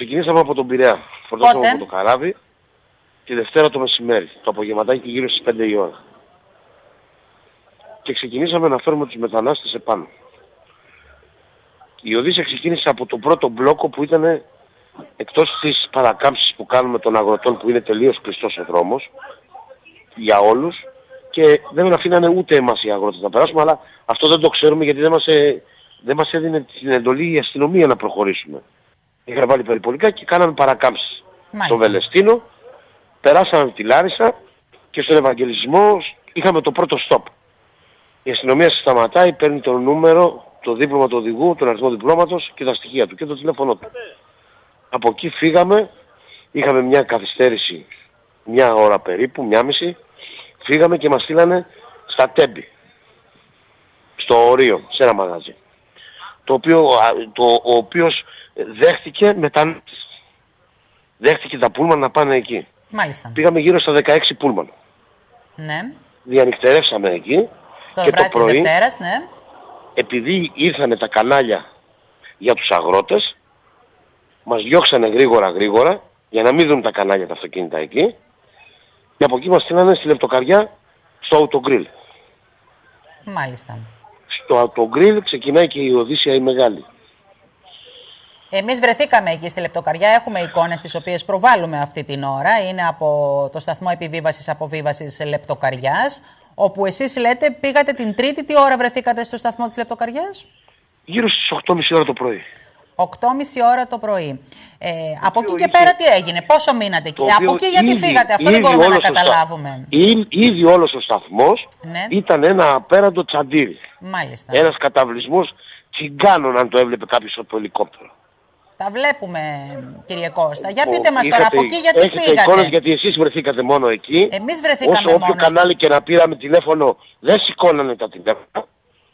Ξεκινήσαμε από τον Πειραιά. Φορτώσαμε από το καράβι τη Δευτέρα το μεσημέρι, το απογευματάκι γύρω στις 5 η ώρα. Και ξεκινήσαμε να φέρουμε τους μετανάστες επάνω. Η Οδύσσια ξεκίνησε από τον πρώτο μπλόκο που ήταν εκτός της παρακάμψης που κάνουμε των αγροτών, που είναι τελείως κλειστός ο δρόμος για όλους, και δεν αφήνανε ούτε εμάς οι αγρότες να περάσουμε, αλλά αυτό δεν το ξέρουμε γιατί δεν μας έδινε την εντολή η αστυνομία να προχωρήσουμε. Είχαμε βάλει περιπολικά και κάναμε παρακάμψεις. Στο Βελεστίνο, περάσαμε τη Λάρισα και στον Ευαγγελισμό είχαμε το πρώτο στόπ. Η αστυνομία σταματάει, παίρνει το νούμερο, το δίπλωμα του οδηγού, τον αριθμό διπλώματος και τα στοιχεία του και το τηλέφωνο του. Από εκεί φύγαμε, είχαμε μια καθυστέρηση μια ώρα περίπου, μια μισή, φύγαμε και μας στείλανε στα Τέμπη, στο Ορείο, σε ένα μαγαζί. Ο οποίος δέχτηκε μετανάστες. Δέχτηκε τα πούλμαν να πάνε εκεί. Μάλιστα. Πήγαμε γύρω στα 16 πούλμαν. Ναι. Διανυκτερεύσαμε εκεί. Το και βράδυ το πρωί, της Δευτέρας, ναι. επειδή ήρθανε τα κανάλια για τους αγρότες, μας διώξανε γρήγορα για να μην δουν τα κανάλια τα αυτοκίνητα εκεί, και από εκεί μας στείλανε στη Λεπτοκαριά στο Autogrill. Μάλιστα. Στο Autogrill ξεκινάει και η Οδύσσια η μεγάλη. Εμείς βρεθήκαμε εκεί στη Λεπτοκαριά, έχουμε εικόνες τις οποίες προβάλλουμε αυτή την ώρα. Είναι από το σταθμό επιβίβασης-αποβίβασης Λεπτοκαριάς, όπου εσείς λέτε πήγατε την Τρίτη, τι ώρα βρεθήκατε στο σταθμό της Λεπτοκαριάς? Γύρω στις 8.30 ώρα το πρωί. 8.30 ώρα το πρωί. Από εκεί και πέρα τι έγινε, πόσο μείνατε εκεί? Από εκεί γιατί φύγατε, αυτό δεν μπορούμε να καταλάβουμε. Ήδη όλος ο σταθμός ήταν ένα απέραντο τσαντήρι. Μάλιστα. Ένας καταβλισμός τσιγκάνων, αν το έβλεπε κάποιος από το ελικόπτερο. Τα βλέπουμε, κύριε Κώστα. Για πείτε μας τώρα, από εκεί γιατί φύγατε? Εικόνες, γιατί εσείς βρεθήκατε μόνο εκεί. Εμείς βρεθήκαμε όσο όποιο μόνο κανάλι εκεί. και να πήραμε τηλέφωνο, δεν σηκώνανε τα τηλέφωνα.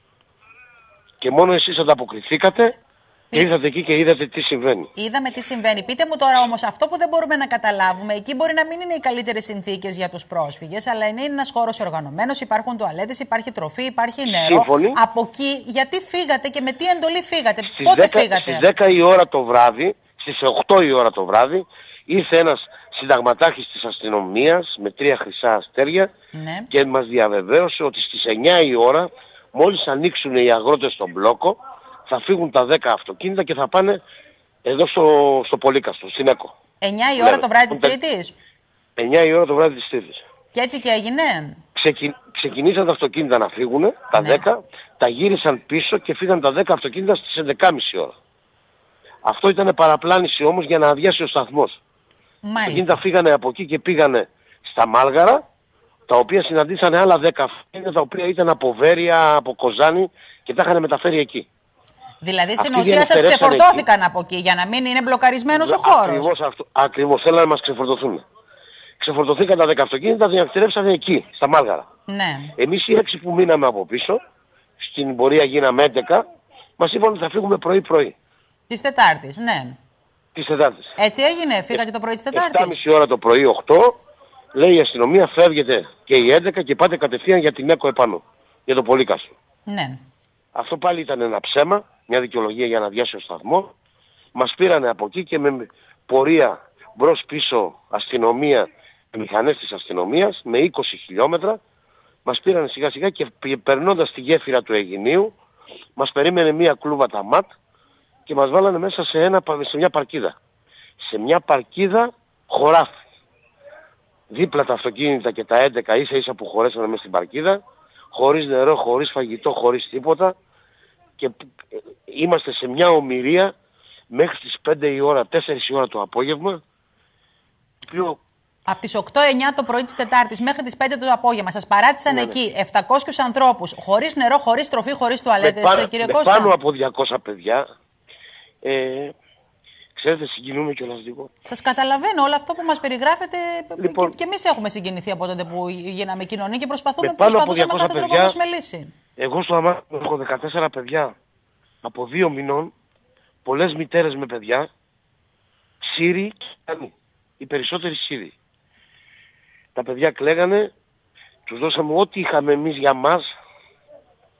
Και μόνο εσείς ανταποκριθήκατε και ήρθατε εκεί και είδατε τι συμβαίνει. Είδαμε τι συμβαίνει. Πείτε μου τώρα όμως, αυτό που δεν μπορούμε να καταλάβουμε, εκεί μπορεί να μην είναι οι καλύτερες συνθήκες για τους πρόσφυγες, αλλά είναι ένας χώρος οργανωμένος, υπάρχουν τουαλέτες, υπάρχει τροφή, υπάρχει νερό. Σύμφωνοι. Από εκεί γιατί φύγατε και με τι εντολή φύγατε? Πότε φύγατε? Στις 10 η ώρα το βράδυ, στις 8 η ώρα το βράδυ, ήρθε ένας συνταγματάρχης της αστυνομίας με 3 χρυσά αστέρια και μας διαβεβαίωσε ότι στις 9 η ώρα, μόλις ανοίξουν οι αγρότες στον μπλόκο, θα φύγουν τα 10 αυτοκίνητα και θα πάνε εδώ στο Πολύκαστρο, στην ΕΚΟ. 9 η ώρα το βράδυ της Τρίτης? 9 η ώρα το βράδυ της Τρίτης. Και έτσι και έγινε. Ξεκινήσαν τα αυτοκίνητα να φύγουν, τα 10, τα γύρισαν πίσω και φύγαν τα 10 αυτοκίνητα στις 11.30 ώρα. Αυτό ήταν παραπλάνηση όμως για να αδειάσει ο σταθμός. Τα αυτοκίνητα φύγανε από εκεί και πήγανε στα Μάλγαρα, τα οποία συναντήσανε άλλα 10 αυτοκίνητα, τα οποία ήταν από Βέρεια, από Κοζάνη και τα είχαν μεταφέρει εκεί. Δηλαδή στην ουσία σας ξεφορτώθηκαν από εκεί για να μην είναι μπλοκαρισμένος ο χώρος. Ακριβώς, θέλανε να μας ξεφορτωθούν. Ξεφορτωθήκαν τα 10 αυτοκίνητα, διανυκτερεύσανε εκεί, στα Μάλγαρα. Ναι. Εμείς οι 6 που μείναμε από πίσω, στην πορεία γίναμε 11, μας είπαν ότι θα φύγουμε πρωί-πρωί. Της Τετάρτης, ναι. Της Τετάρτης. Έτσι έγινε, φύγατε το πρωί της Τετάρτης. 7.30 ώρα το πρωί, 8, λέει η αστυνομία, φεύγετε και οι 11 και πάτε κατευθείαν για την ΕΚΟ επάνω, για το Πολύκαστρο. Ναι. Αυτό πάλι ήταν ένα ψέμα, μια δικαιολογία για να διάσει ο σταθμό. Μας πήρανε από εκεί και με πορεία μπρος πίσω αστυνομία, μηχανές της αστυνομίας, με 20 χιλιόμετρα, μας πήρανε σιγά σιγά και περνώντας τη γέφυρα του Αιγινίου, μας περίμενε μια κλούβα ταμάτ και μας βάλανε μέσα σε μια παρκίδα. Σε μια παρκίδα χωράφι. Δίπλα τα αυτοκίνητα και τα 11 ίσα ίσα που χωρέσανε μέσα στην παρκίδα, χωρίς νερό, χωρίς φαγητό, χωρίς τίποτα, και είμαστε σε μια ομηρία μέχρι τις 5 η ώρα, 4 η ώρα το απόγευμα. Από τις 8-9 το πρωί της Τετάρτης μέχρι τις 5 το απόγευμα σας παράτησαν εκεί 700 ανθρώπους, χωρίς νερό, χωρίς τροφή, χωρίς τουαλέτες, κύριε Κώστα. Πάνω από 200 παιδιά. Ξέρετε, συγκινούμε κιόλας λίγο. Σας καταλαβαίνω όλο αυτό που μας περιγράφετε, λοιπόν, και εμείς έχουμε συγκινηθεί από τότε που γίναμε κοινωνία και προσπαθούμε με κάθε τρόπο να δώσουμε λύση. Εγώ στο αμάξι έχω 14 παιδιά από 2 μηνών, πολλές μητέρες με παιδιά, Σύριοι και Ιταλοί, οι περισσότεροι Σύριοι. Τα παιδιά κλαίγανε, τους δώσαμε ό,τι είχαμε εμείς για μας,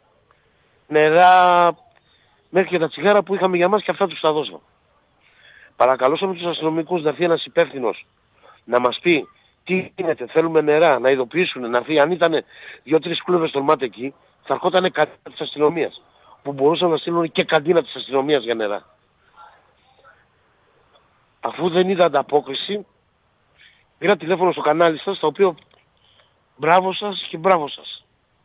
νερά, μέχρι και τα τσιγάρα που είχαμε για μας και αυτά τους τα δώσαμε. Παρακαλούσαμε τους αστυνομικούς να έρθει ένας υπεύθυνος να μας πει τι γίνεται, θέλουμε νερά, να ειδοποιήσουν, να έρθει. Αν ήταν 2-3 κλούβες στο μάτι εκεί, θα ερχόταν καντίνα της αστυνομίας. Που μπορούσαν να στείλουν και καντίνα της αστυνομίας για νερά. Αφού δεν είδα ανταπόκριση, πήρα τηλέφωνο στο κανάλι σας, το οποίο μπράβο σας και μπράβο σας.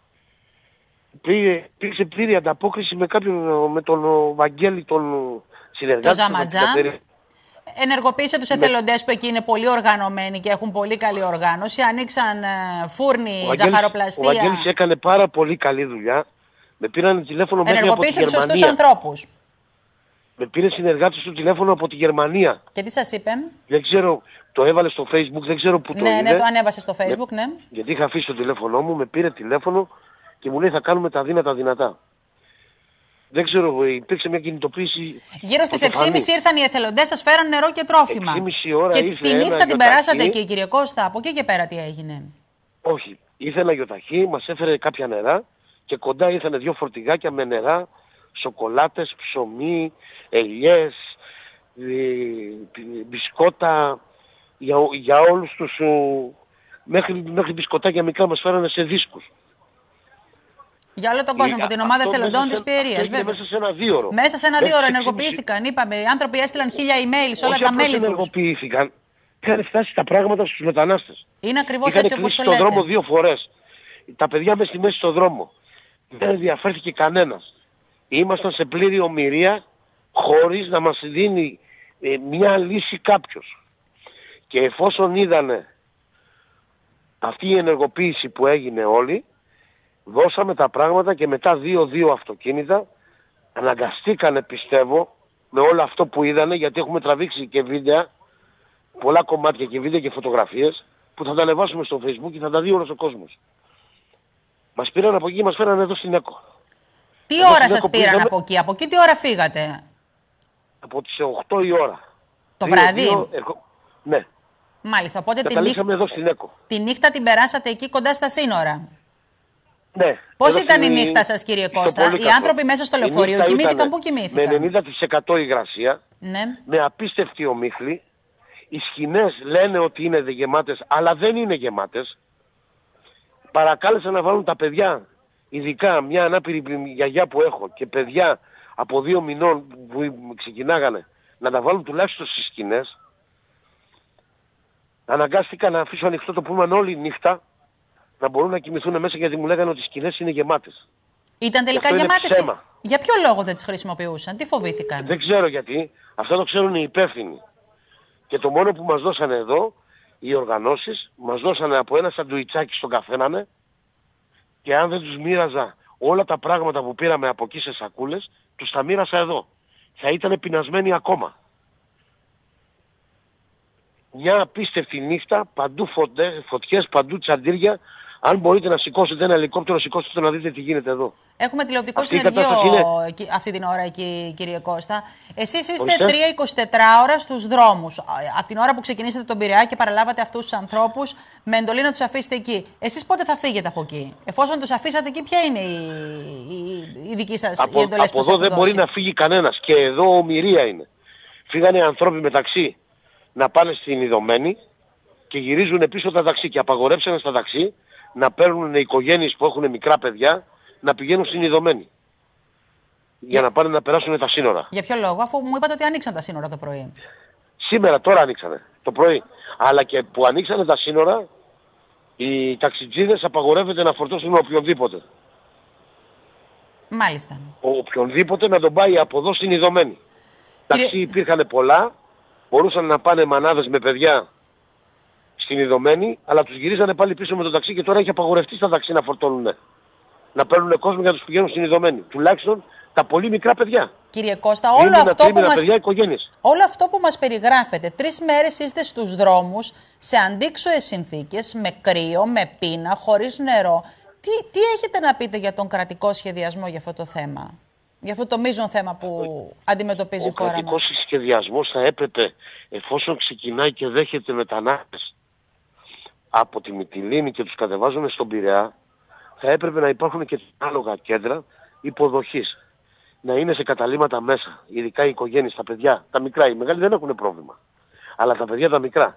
Υπήρξε πλήρη ανταπόκριση με τον Βαγγέλη, τον συνεργάτη. Το Ζαματζά. Ενεργοποίησε τους εθελοντές που εκεί είναι πολύ οργανωμένοι και έχουν πολύ καλή οργάνωση. Ανοίξαν φούρνοι, ζαχαροπλαστεία. Ο Βαγγέλης έκανε πάρα πολύ καλή δουλειά. Με πήραν τηλέφωνο μέχρι από τη Γερμανία. Ενεργοποίησε τους σωστούς ανθρώπους. Με πήρε συνεργάτης του τηλέφωνο από τη Γερμανία. Και τι σας είπε? Δεν ξέρω, το έβαλε στο Facebook, δεν ξέρω που το είδε. Ναι, το ανέβασε στο Facebook, ναι. Γιατί είχα αφήσει το τηλέφωνό μου, με πήρε τηλέφωνο και μου λέει θα κάνουμε τα δύνατα δυνατά. Δεν ξέρω, υπήρξε μια κινητοποίηση. Γύρω στις 6.30 ήρθαν οι εθελοντές, σας φέραν νερό και τρόφιμα. 6.30 ώρα και ήρθε τη νύχτα την γιοταχή. περάσατε εκεί, κύριε Κώστα. Από εκεί και πέρα τι έγινε? Όχι, ήρθε ένα γιοταχή, μας έφερε κάποια νερά και κοντά ήρθαν 2 φορτηγάκια με νερά, σοκολάτες, ψωμί, ελιές, μπισκότα, για όλους τους, μέχρι μπισκοτάκια μικρά μας φέρανε σε δίσκους. Για όλο τον κόσμο, από την ομάδα εθελοντών της Πιερίας, βέβαια. Μέσα σε ένα 2ωρο. Μέσα σε ένα 2ωρο ενεργοποιήθηκαν. Είπαμε, οι άνθρωποι έστειλαν 1000 email σε όλα τα μέλη τους. Ενεργοποιήθηκαν. Είχαν φτάσει τα πράγματα στους μετανάστες. Είναι ακριβώς έτσι όπως το λέτε. Είχαν κλείσει τον δρόμο 2 φορές. Τα παιδιά μες στη μέση στο δρόμο. Δεν ενδιαφέρθηκε κανένας. Ήμασταν σε πλήρη ομηρία χωρίς να μας δίνει μια λύση κάποιος. Και εφόσον είδανε αυτή η ενεργοποίηση που έγινε όλοι, δώσαμε τα πράγματα και μετά 2 αυτοκίνητα αναγκαστήκανε, πιστεύω, με όλο αυτό που είδανε, γιατί έχουμε τραβήξει και βίντεο, πολλά κομμάτια και βίντεο και φωτογραφίες που θα τα ανεβάσουμε στο Facebook και θα τα δει όλος ο κόσμος. Μας πήραν από εκεί, μας φέραν εδώ στην ΕΚΟ. Τι ώρα σας πήραν από εκεί? Από εκεί τι ώρα φύγατε? Από τις 8 η ώρα. Το βράδυ? Ναι. Μάλιστα, οπότε εδώ στην ΕΚΟ. τη νύχτα την περάσατε εκεί κοντά στα σύνορα. Ναι. Πώς ήταν η νύχτα σας, κύριε Κώστα? Οι άνθρωποι μέσα στο λεωφορείο κοιμήθηκαν? Πού κοιμήθηκαν? Με 90% υγρασία, ναι. Με απίστευτη ομίχλη. Οι σκηνές λένε ότι είναι γεμάτες, αλλά δεν είναι γεμάτες. Παρακάλεσαν να βάλουν τα παιδιά, ειδικά μια ανάπηρη γιαγιά που έχω και παιδιά από 2 μηνών που ξεκινάγανε, να τα βάλουν τουλάχιστον στις σκηνές. Αναγκάστηκα να αφήσω ανοιχτό το πούλμαν όλη νύχτα, να μπορούν να κοιμηθούν μέσα, γιατί μου λέγανε ότι οι σκηνές είναι γεμάτες. Ήταν τελικά γεμάτες? Για ποιο λόγο δεν τις χρησιμοποιούσαν? Τι φοβήθηκαν? Δεν ξέρω γιατί. Αυτό το ξέρουν οι υπεύθυνοι. Και το μόνο που μας δώσανε εδώ, οι οργανώσεις, μας δώσανε από ένα σαντουιτσάκι στον καθέναν, και αν δεν τους μοίραζα όλα τα πράγματα που πήραμε από εκεί σε σακούλες, τους τα μοίρασα εδώ. Θα ήταν πεινασμένοι ακόμα. Μια απίστευτη νύχτα, παντού φωτιές, παντού τσαντήρια. Αν μπορείτε να σηκώσετε ένα ελικόπτερο, σηκώστε το να δείτε τι γίνεται εδώ. Έχουμε τηλεοπτικό συνεργείο αυτή την ώρα εκεί, κύριε Κώστα. Εσείς είστε 3-24 ώρα στους δρόμους. Από την ώρα που ξεκινήσατε τον Πειραιά και παραλάβατε αυτούς τους ανθρώπους με εντολή να τους αφήσετε εκεί. Εσείς πότε θα φύγετε από εκεί? Εφόσον τους αφήσατε εκεί, ποια είναι η δική σας η εντολή? Από εδώ δεν μπορεί να φύγει κανένας. Και εδώ ομηρία είναι. Φύγανε άνθρωποι μεταξύ να πάνε στην Ιδωμένη και γυρίζουν πίσω τα ταξί. Και απαγορέψανε στα ταξί να παίρνουν οικογένειες που έχουν μικρά παιδιά να πηγαίνουν στην Ιδωμένη. Για να πάνε να περάσουν τα σύνορα. Για ποιο λόγο? Αφού μου είπατε ότι ανοίξαν τα σύνορα το πρωί. Σήμερα, τώρα ανοίξανε το πρωί. Αλλά και που ανοίξανε τα σύνορα, οι ταξιτζίδες απαγορεύεται να φορτώσουν οποιονδήποτε. Μάλιστα. Οποιονδήποτε να τον πάει από εδώ στην Ιδωμένη. Ταξί υπήρχαν πολλά, μπορούσαν να πάνε μανάδες με παιδιά στην Ιδωμένη, αλλά τους γυρίζανε πάλι πίσω με το ταξί και τώρα έχει απαγορευτεί στα ταξί να φορτώνουν. Να παίρνουν κόσμο για να τους πηγαίνουν στην Ιδωμένη. Τουλάχιστον τα πολύ μικρά παιδιά. Κύριε Κώστα, όλο αυτό που μας περιγράφετε, 3 μέρες είστε στους δρόμους, σε αντίξωες συνθήκες, με κρύο, με πείνα, χωρίς νερό. Τι έχετε να πείτε για τον κρατικό σχεδιασμό για αυτό το θέμα? Για αυτό το μείζον θέμα που αντιμετωπίζει η χώρα μας. Ο κρατικός σχεδιασμός θα έπρεπε, εφόσον ξεκινάει και δέχεται μετανάστες από τη Μυτιλήνη και τους κατεβάζουν στον Πειραιά, θα έπρεπε να υπάρχουν και ανάλογα κέντρα υποδοχής. να είναι σε καταλύματα μέσα. Ειδικά οι οικογένειες, τα παιδιά, τα μικρά. Οι μεγάλοι δεν έχουν πρόβλημα. Αλλά τα παιδιά τα μικρά.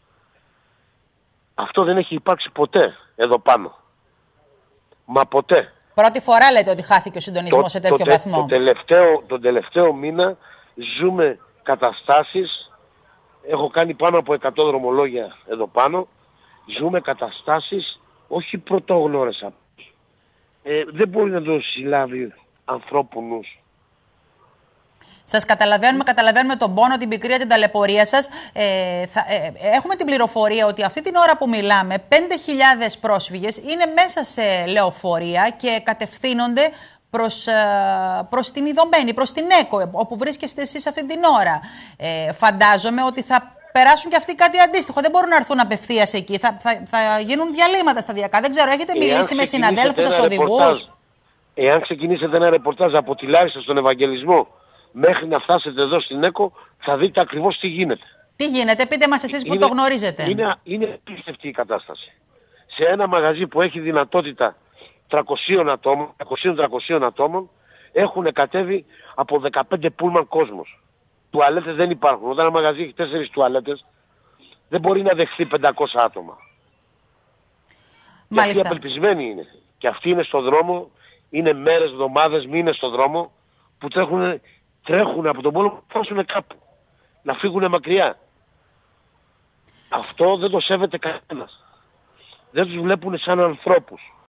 Αυτό δεν έχει υπάρξει ποτέ εδώ πάνω. Μα ποτέ. Πρώτη φορά λέτε ότι χάθηκε ο συντονισμός σε τέτοιο βαθμό. Τον τελευταίο μήνα ζούμε καταστάσεις, έχω κάνει πάνω από 100 δρομολόγια εδώ πάνω, ζούμε καταστάσεις όχι πρωτόγνωρες. Δεν μπορεί να το συλλάβει ανθρώπου νους. Σας καταλαβαίνουμε τον πόνο, την πικρία, την ταλαιπωρία σας. Έχουμε την πληροφορία ότι αυτή την ώρα που μιλάμε 5.000 πρόσφυγες είναι μέσα σε λεωφορεία και κατευθύνονται προς την Ιδωμένη, προς την ΕΚΟ, όπου βρίσκεστε εσείς αυτή την ώρα. Φαντάζομαι ότι θα περάσουν και αυτοί κάτι αντίστοιχο. Δεν μπορούν να έρθουν απευθείας εκεί. Θα γίνουν διαλύματα σταδιακά. Δεν ξέρω, έχετε μιλήσει με συναδέλφους σας, οδηγούς? Εάν ξεκινήσετε ένα ρεπορτάζ από τη Λάρισα στον Ευαγγελισμό μέχρι να φτάσετε εδώ στην ΕΚΟ, θα δείτε ακριβώς τι γίνεται. Τι γίνεται, πείτε μας εσείς που το γνωρίζετε. Είναι πίστευτη η κατάσταση. Σε ένα μαγαζί που έχει δυνατότητα 300 ατόμων, έχουν κατέβει από 15 πούλμαν κόσμος. Τουαλέτες δεν υπάρχουν. Όταν ένα μαγαζί έχει 4 τουαλέτες, δεν μπορεί να δεχθεί 500 άτομα. Και αυτοί απελπισμένοι είναι. Και αυτοί είναι στο δρόμο, είναι μέρες, εβδομάδες, μήνες στο δρόμο, που τρέχουν από τον πόλεμο να φτάσουν κάπου. Να φύγουν μακριά. Αυτό δεν το σέβεται κανένας. Δεν τους βλέπουν σαν ανθρώπους.